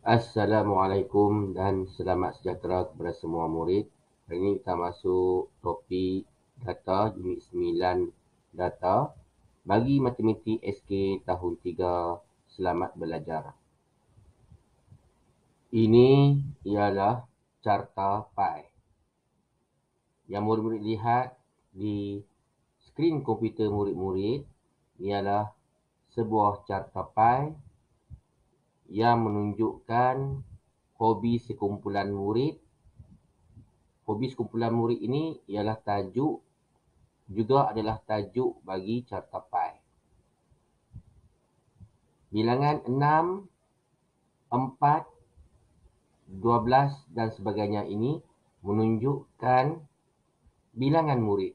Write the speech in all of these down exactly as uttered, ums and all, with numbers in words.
Assalamualaikum dan selamat sejahtera kepada semua murid. Hari ini kita masuk topik data, unit sembilan data. Bagi matematik S K tahun tiga, selamat belajar. Ini ialah carta pi. Yang murid-murid lihat di skrin komputer murid-murid ialah sebuah carta pi yang menunjukkan hobi sekumpulan murid. Hobi sekumpulan murid ini ialah tajuk, juga adalah tajuk bagi carta pi. Bilangan enam, empat, dua belas dan sebagainya ini menunjukkan bilangan murid.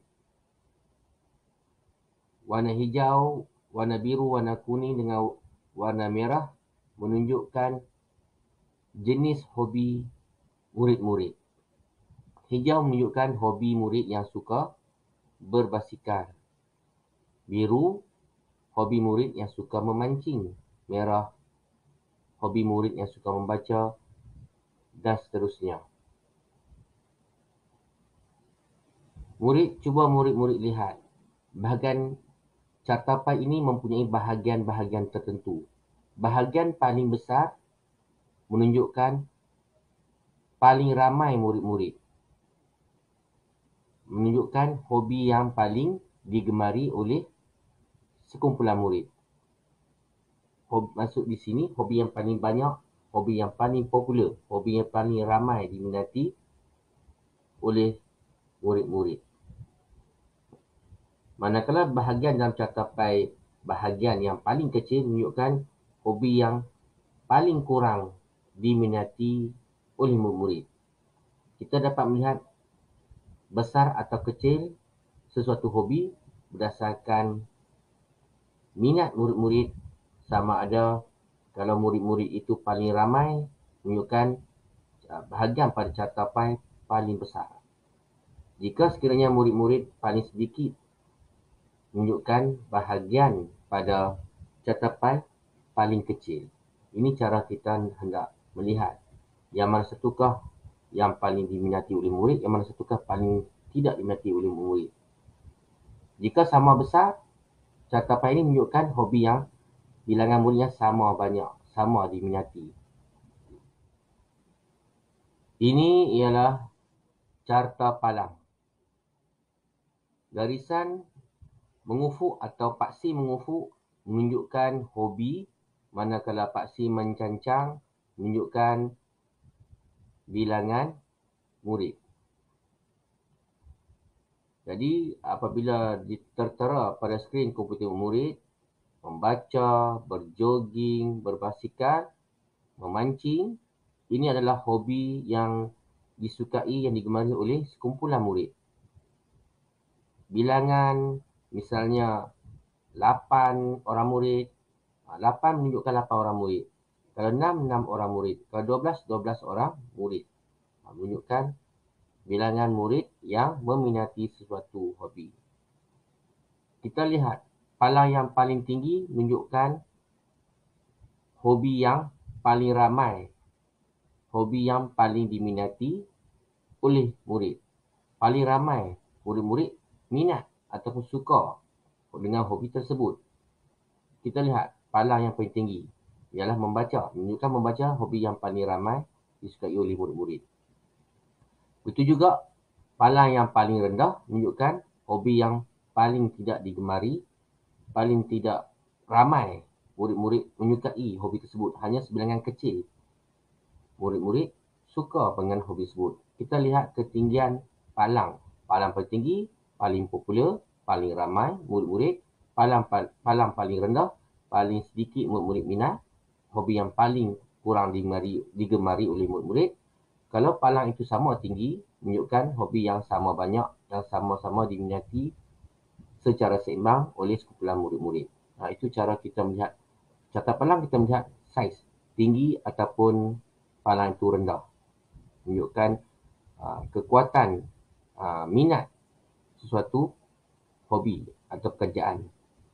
Warna hijau, warna biru, warna kuning dengan warna merah menunjukkan jenis hobi murid-murid. Hijau menunjukkan hobi murid yang suka berbasikal. Biru, hobi murid yang suka memancing. Merah, hobi murid yang suka membaca, dan seterusnya. Murid, cuba murid-murid lihat. Bahagian carta pi ini mempunyai bahagian-bahagian tertentu. Bahagian paling besar menunjukkan paling ramai murid-murid. Menunjukkan hobi yang paling digemari oleh sekumpulan murid. Hobi, masuk di sini, hobi yang paling banyak, hobi yang paling popular, hobi yang paling ramai diminati oleh murid-murid. Manakala bahagian dalam carta pi, bahagian yang paling kecil menunjukkan hobi yang paling kurang diminati oleh murid-murid. Kita dapat melihat besar atau kecil sesuatu hobi berdasarkan minat murid-murid, sama ada kalau murid-murid itu paling ramai menunjukkan bahagian pada carta pi paling besar. Jika sekiranya murid-murid paling sedikit menunjukkan bahagian pada carta pi paling kecil. Ini cara kita hendak melihat yang mana satukah yang paling diminati oleh murid, yang mana satukah paling tidak diminati oleh murid. Jika sama besar, carta pi ini menunjukkan hobi yang bilangan muridnya sama banyak, sama diminati. Ini ialah carta palang. Garisan mengufuk atau paksi mengufuk menunjukkan hobi, manakala paksi mencancang menunjukkan bilangan murid. Jadi apabila tertera pada skrin komputer murid, membaca, berjoging, berbasikal, memancing, ini adalah hobi yang disukai, yang digemari oleh sekumpulan murid. Bilangan misalnya lapan orang murid, lapan menunjukkan lapan orang murid. Kalau enam, enam orang murid. Kalau dua belas, dua belas orang murid. Menunjukkan bilangan murid yang meminati sesuatu hobi. Kita lihat, palang yang paling tinggi menunjukkan hobi yang paling ramai, hobi yang paling diminati oleh murid. Paling ramai murid-murid minat ataupun suka dengan hobi tersebut. Kita lihat, palang yang paling tinggi ialah membaca. Menunjukkan membaca hobi yang paling ramai disukai oleh murid-murid. Begitu juga palang yang paling rendah menunjukkan hobi yang paling tidak digemari, paling tidak ramai murid-murid menyukai hobi tersebut. Hanya sebilangan kecil murid-murid suka dengan hobi tersebut. Kita lihat ketinggian palang. Palang paling tinggi, paling popular, paling ramai murid-murid. Palang, palang paling rendah, paling sedikit murid-murid minat. Hobi yang paling kurang digemari, digemari oleh murid-murid. Kalau palang itu sama tinggi, menunjukkan hobi yang sama banyak, yang sama-sama diminati secara seimbang oleh sekumpulan murid-murid. Nah, itu cara kita melihat. Carta palang kita melihat saiz, tinggi ataupun palang itu rendah. Menunjukkan uh, kekuatan uh, minat sesuatu hobi atau pekerjaan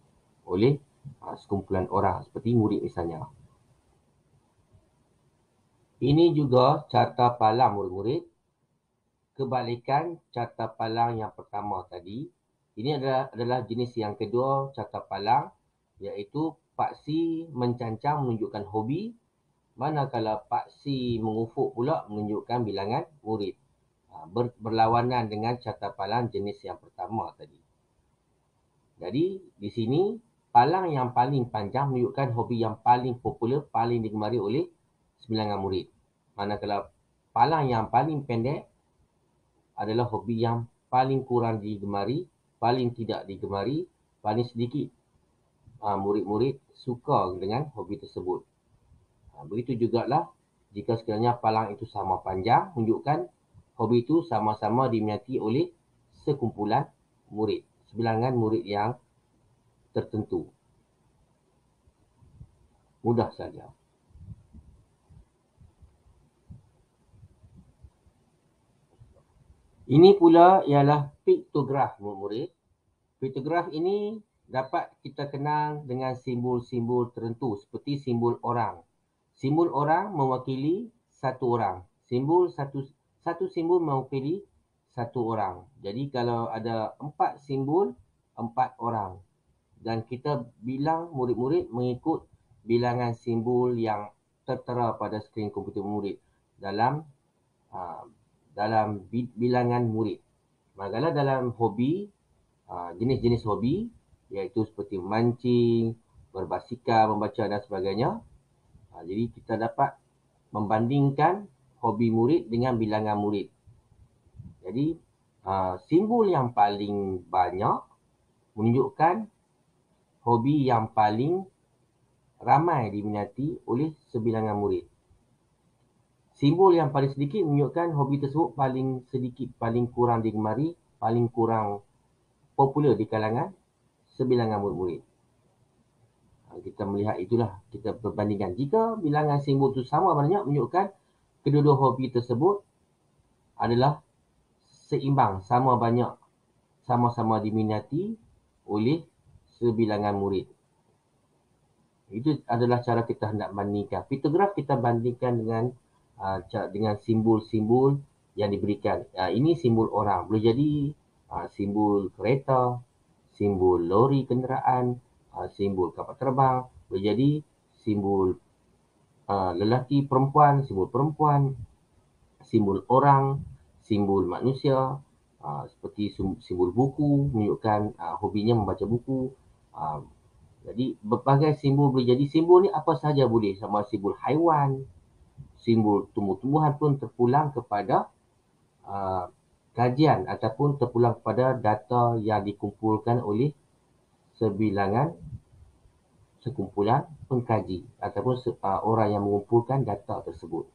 oleh uh, sekumpulan orang seperti murid misalnya. Ini juga carta palang murid-murid. Kebalikan carta palang yang pertama tadi. Ini adalah, adalah jenis yang kedua carta palang, iaitu paksi mencancang menunjukkan hobi, manakala paksi mengufuk pula menunjukkan bilangan murid. Ber, berlawanan dengan carta palang jenis yang pertama tadi. Jadi, di sini palang yang paling panjang menunjukkan hobi yang paling popular, paling digemari oleh sebilangan murid. Manakala palang yang paling pendek adalah hobi yang paling kurang digemari, paling tidak digemari, paling sedikit uh, murid-murid suka dengan hobi tersebut. Uh, begitu jugalah jika sekiranya palang itu sama panjang, menunjukkan hobi itu sama-sama diminati oleh sekumpulan murid, sebilangan murid yang tertentu. Mudah saja. Ini pula ialah piktograf, murid-murid. Piktograf ini dapat kita kenal dengan simbol-simbol tertentu seperti simbol orang. Simbol orang mewakili satu orang. Simbol satu satu simbol mewakili satu orang. Jadi kalau ada empat simbol, empat orang. Dan kita bilang murid-murid mengikut bilangan simbol yang tertera pada skrin komputer murid dalam uh, dalam bilangan murid. Manakala dalam hobi, jenis-jenis hobi, iaitu seperti memancing, berbasikal, membaca dan sebagainya. Jadi kita dapat membandingkan hobi murid dengan bilangan murid. Jadi simbol yang paling banyak menunjukkan hobi yang paling ramai diminati oleh sebilangan murid. Simbol yang paling sedikit menunjukkan hobi tersebut paling sedikit, paling kurang digemari, paling kurang popular di kalangan sebilangan murid-murid. Kita melihat itulah, kita perbandingan. Jika bilangan simbol itu sama banyak, menunjukkan kedua-dua hobi tersebut adalah seimbang, sama banyak, sama-sama diminati oleh sebilangan murid. Itu adalah cara kita hendak bandingkan. Piktograf kita bandingkan dengan Uh, dengan simbol-simbol yang diberikan. Uh, ini simbol orang. Boleh jadi uh, simbol kereta, simbol lori kenderaan, uh, simbol kapal terbang. Boleh jadi simbol uh, lelaki perempuan, simbol perempuan, simbol orang, simbol manusia. Uh, seperti simbol buku, menunjukkan uh, hobinya membaca buku. Uh, jadi berbagai simbol boleh jadi. Simbol ni apa sahaja boleh. Sama simbol haiwan, simbol tumbuh-tumbuhan pun terpulang kepada uh, kajian ataupun terpulang kepada data yang dikumpulkan oleh sebilangan sekumpulan pengkaji ataupun uh, orang yang mengumpulkan data tersebut.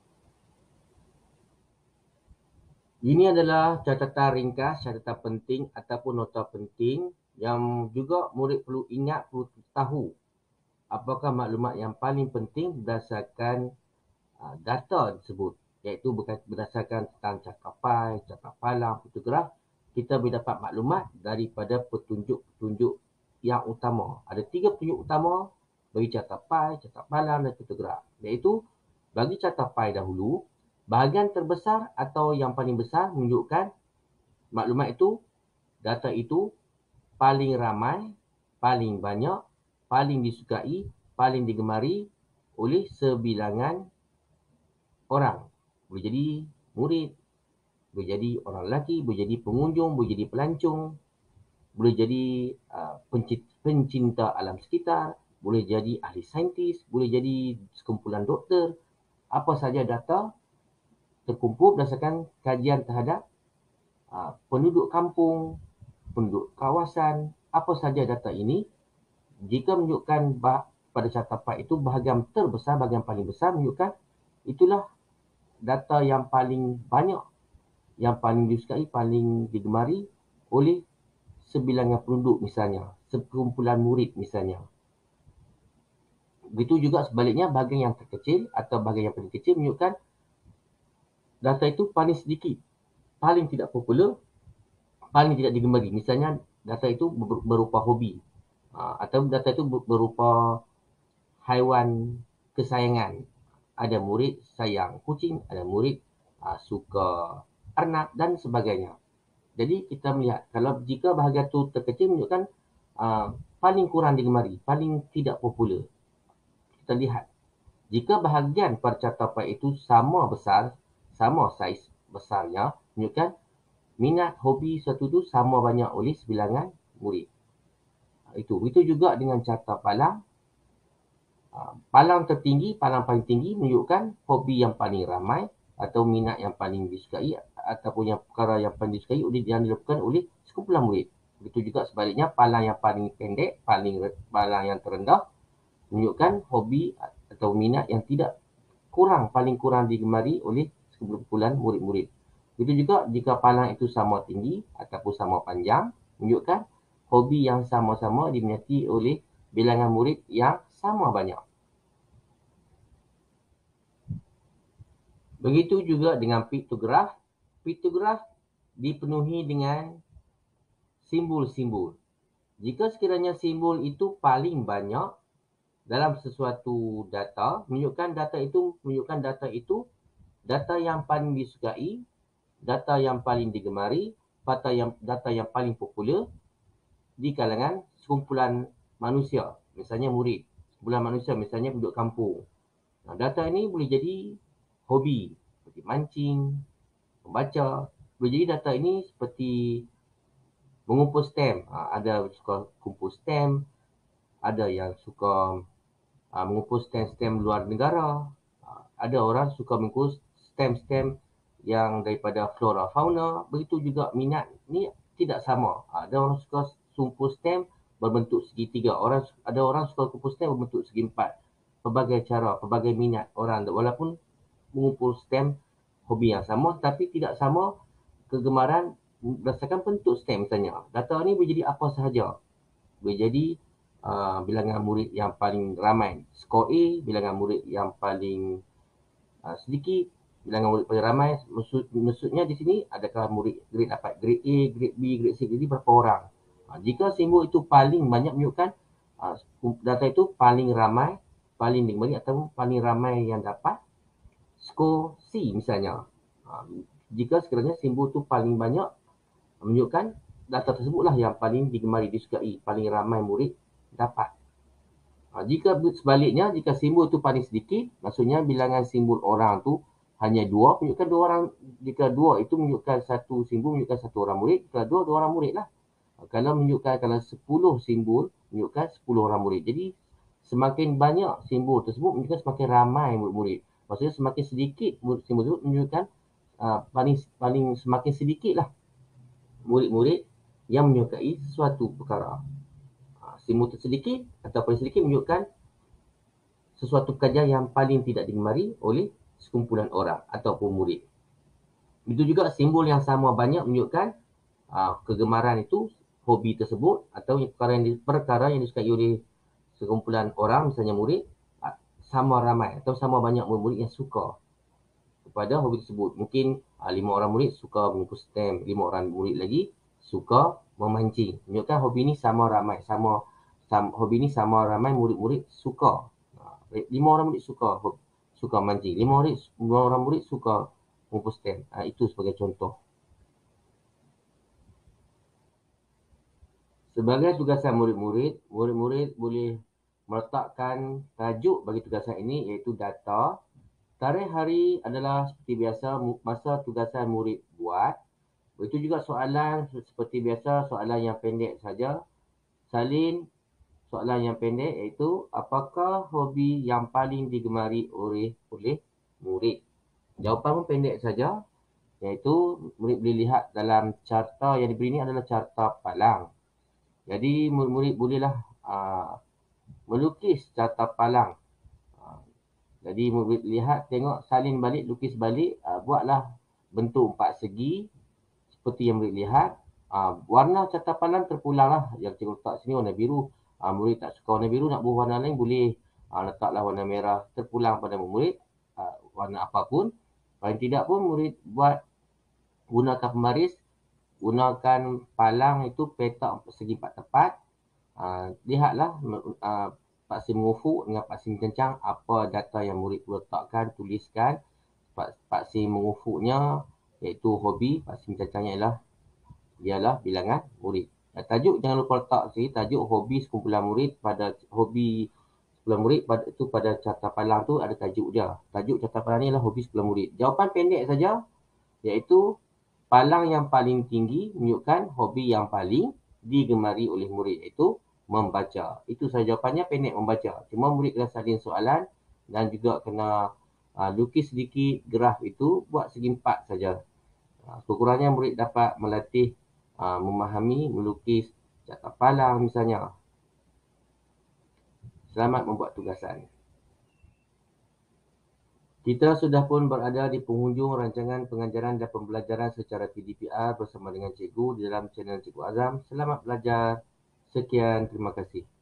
Ini adalah catatan ringkas, catatan penting ataupun nota penting yang juga murid perlu ingat, perlu tahu apakah maklumat yang paling penting berdasarkan data tersebut, iaitu berdasarkan tentang cakapan, carta palang, fotograf. Kita boleh dapat maklumat daripada petunjuk-petunjuk yang utama. Ada tiga petunjuk utama bagi carta pai, carta palang dan fotograf. Iaitu bagi carta pai dahulu, bahagian terbesar atau yang paling besar menunjukkan maklumat itu, data itu paling ramai, paling banyak, paling disukai, paling digemari oleh sebilangan orang. Boleh jadi murid, boleh jadi orang lelaki, boleh jadi pengunjung, boleh jadi pelancong, boleh jadi uh, pencinta alam sekitar, boleh jadi ahli saintis, boleh jadi sekumpulan doktor. Apa saja data terkumpul berdasarkan kajian terhadap uh, penduduk kampung, penduduk kawasan. Apa saja data ini, jika menunjukkan bah- pada carta pai itu bahagian terbesar, bahagian paling besar menunjukkan itulah data yang paling banyak, yang paling disukai, paling digemari oleh sebilangan penduduk misalnya, sekumpulan murid misalnya. Begitu juga sebaliknya, bahagian yang terkecil atau bahagian yang paling kecil menunjukkan data itu paling sedikit, paling tidak popular, paling tidak digemari. Misalnya data itu berupa hobi, atau data itu berupa haiwan kesayangan. ada murid sayang kucing, ada murid uh, suka arnab dan sebagainya. Jadi kita melihat kalau jika bahagian tu terkecil menunjukkan uh, paling kurang digemari, paling tidak popular. Kita lihat jika bahagian percakapan itu sama besar, sama saiz besarnya, menunjukkan minat hobi satu itu sama banyak oleh sebilangan murid. Itu itu juga dengan carta palang. Palang tertinggi, palang paling tinggi menunjukkan hobi yang paling ramai atau minat yang paling disukai ataupun yang perkara yang paling disukai oleh yang dilakukan oleh sekumpulan murid. Begitu juga sebaliknya, palang yang paling pendek, paling palang yang terendah menunjukkan hobi atau minat yang tidak kurang, paling kurang digemari oleh sekumpulan murid-murid. Begitu juga jika palang itu sama tinggi ataupun sama panjang, menunjukkan hobi yang sama-sama diminati oleh bilangan murid yang sama banyak. Begitu juga dengan piktograf. Piktograf dipenuhi dengan simbol-simbol. Jika sekiranya simbol itu paling banyak dalam sesuatu data, menunjukkan data itu menunjukkan data itu data yang paling disukai, data yang paling digemari, data yang data yang paling popular di kalangan sekumpulan manusia, misalnya murid. Sekumpulan manusia misalnya penduduk kampung. Nah, data ini boleh jadi hobi, seperti mancing, membaca. Boleh jadi data ini seperti mengumpul stem. Ha, ada suka kumpul stem, ada yang suka ha, mengumpul stem-stem luar negara. Ha, ada orang suka mengumpul stem-stem yang daripada flora fauna. Begitu juga minat ni tidak sama. Ha, ada orang suka kumpul stem berbentuk segitiga. Orang ada orang suka kumpul stem berbentuk segi empat. Pelbagai cara, pelbagai minat orang walaupun mengumpul stem hobi yang sama tapi tidak sama kegemaran berdasarkan bentuk stem misalnya. Data ni boleh jadi apa sahaja. Boleh jadi uh, bilangan murid yang paling ramai, skor A, bilangan murid yang paling uh, sedikit, bilangan murid paling ramai. Maksud, maksudnya di sini adakah murid grade dapat grade A, grade B, grade C, jadi berapa orang. Uh, jika simbol itu paling banyak menunjukkan uh, data itu paling ramai, paling digemari atau paling ramai yang dapat skor C misalnya. Uh, jika sekiranya simbol itu paling banyak menunjukkan data tersebutlah yang paling digemari, disukai, paling ramai murid dapat. Ha, jika sebaliknya, jika simbol itu paling sedikit, maksudnya bilangan simbol orang tu hanya dua, menunjukkan dua orang. Jika dua itu menunjukkan satu simbol, menunjukkan satu orang murid. Jika dua, dua orang murid lah. Ha, kalau menunjukkan, kalau sepuluh simbol, menunjukkan sepuluh orang murid. Jadi, semakin banyak simbol tersebut, menunjukkan semakin ramai murid-murid. Maksudnya semakin sedikit simbol tersebut menunjukkan uh, paling paling semakin sedikit lah murid-murid yang menyukai sesuatu perkara. Simbol tersedikit atau paling sedikit menunjukkan sesuatu pekerjaan yang paling tidak digemari oleh sekumpulan orang ataupun murid. Itu juga simbol yang sama banyak menunjukkan uh, kegemaran itu, hobi tersebut atau perkara yang, perkara yang disukai oleh sekumpulan orang, misalnya murid, uh, sama ramai atau sama banyak murid yang suka kepada hobi tersebut. Mungkin uh, lima orang murid suka mengumpul stem, lima orang murid lagi suka memancing. Menunjukkan hobi ni sama ramai, sama, sama hobi ni sama ramai murid-murid suka. Uh, lima orang murid suka suka mancing, lima murid lima orang murid suka mengumpul stem. Uh, itu sebagai contoh. Sebagai tugasan murid-murid, murid-murid boleh meletakkan tajuk bagi tugasan ini, iaitu data. Tarikh hari adalah seperti biasa masa tugasan murid buat. Itu juga soalan seperti biasa, soalan yang pendek saja. Salin soalan yang pendek iaitu apakah hobi yang paling digemari oleh oleh murid. Jawapan pun pendek saja, iaitu murid boleh lihat dalam carta yang diberi ini adalah carta palang. Jadi murid-murid bolehlah uh, melukis carta palang. Jadi murid lihat, tengok, salin balik, lukis balik, uh, buatlah bentuk empat segi seperti yang murid lihat. Uh, warna carta palang terpulanglah, yang cikgu letak sini warna biru. Uh, murid tak suka warna biru, nak buat warna lain boleh uh, letaklah warna merah, terpulang pada murid, uh, warna apapun. Paling tidak pun murid buat gunakan pembaris, gunakan palang itu petak segi empat tepat. Uh, lihatlah uh, Paksa mengufuk dengan paksa mencencang apa data yang murid perlu letakkan, tuliskan. Paksa mengufuknya iaitu hobi, paksa mencencangnya ialah ialah bilangan murid. Dan tajuk jangan lupa letak sini, tajuk hobi sekumpulan murid. Pada hobi sekumpulan murid pada itu pada carta palang tu ada tajuk dia. Tajuk carta palang ni adalah hobi sekumpulan murid. Jawapan pendek saja iaitu palang yang paling tinggi menunjukkan hobi yang paling digemari oleh murid, iaitu membaca. Itu sahaja jawapannya, pendek, membaca. Cuma murid kena salin soalan dan juga kena uh, lukis sedikit graf itu, buat segi empat saja. Uh, Kekurangnya murid dapat melatih uh, memahami, melukis carta palang misalnya. Selamat membuat tugasan. Kita sudah pun berada di penghujung rancangan pengajaran dan pembelajaran secara P D P R bersama dengan cikgu di dalam channel Cikgu Azam. Selamat belajar. Sekian, terima kasih.